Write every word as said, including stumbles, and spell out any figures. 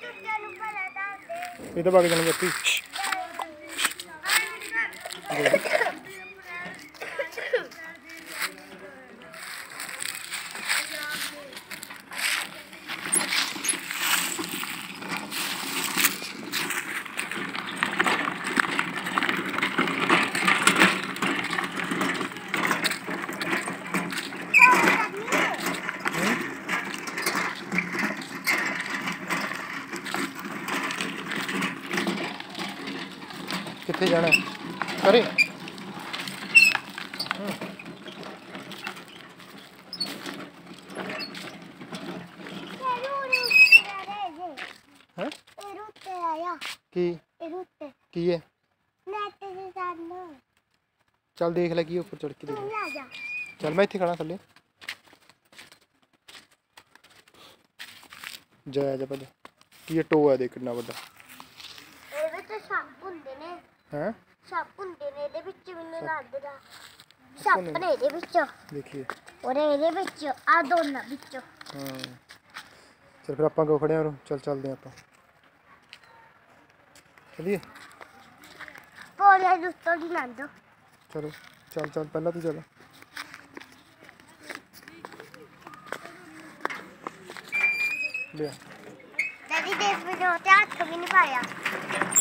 ये तो बाकी जाने जाती कितने जाना है करे की की है चल देख लगी ऊपर चढ़ के देख चल मैं इतने खड़ा थले जाया जा भज की टो है देख कितना बड़ा हैं सप ਹੁੰਦੇ ਨੇ ਇਹਦੇ ਵਿੱਚ ਮੈਨੂੰ ਲੱਗਦਾ ਸਪ ਨੇ ਇਹਦੇ ਵਿੱਚ देखिए और ਇਹਦੇ ਵਿੱਚ ਆ ਦੋਨਾਂ ਵਿੱਚ हां चल फिर ਆਪਾਂ को खड़े हैं और चल चलते हैं ਆਪਾਂ चलिए ਪੌੜੀਆਂ ਦੇ ਉੱਤੋਂ ਦੀ ਲੰਘ ਜਾਓ चलो चल चल पहला तू चल ले डैडी देख वीडियो ते हाथ कभी नहीं पाया